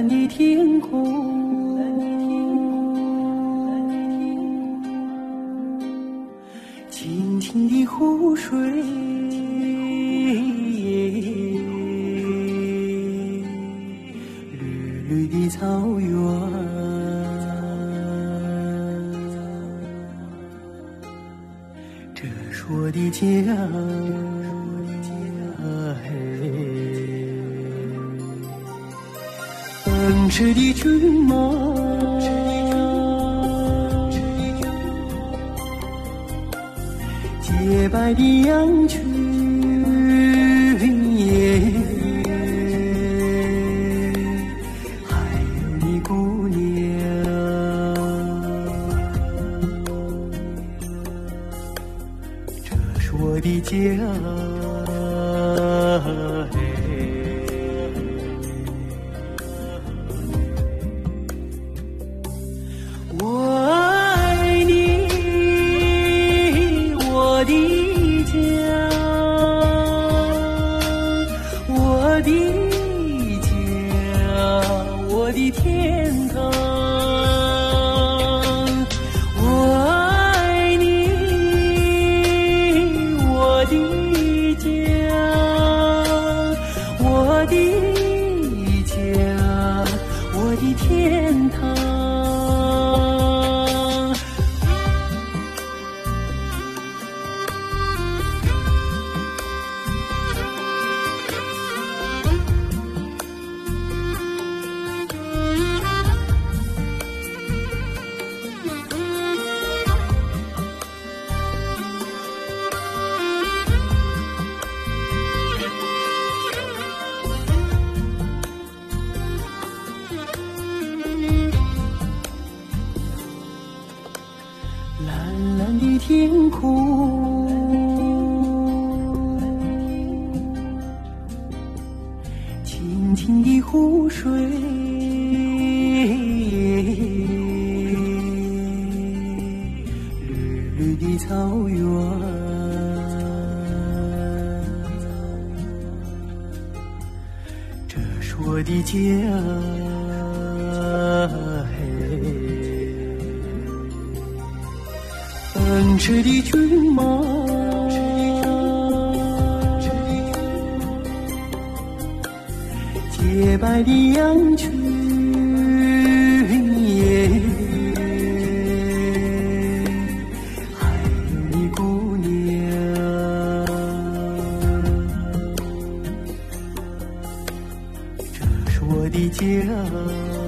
蓝的天空，清清的湖水，绿绿的草原，这是我的家。奔驰的骏马，洁白的羊群，还有你姑娘，这是我的家。我爱你，我的家，我的家，我的天堂。我爱你，我的家，我的家，我的天堂。蓝蓝的天空，清清的湖水，绿绿的草原，这是我的家。奔驰的骏马，洁白的羊群，还有你姑娘，这是我的家。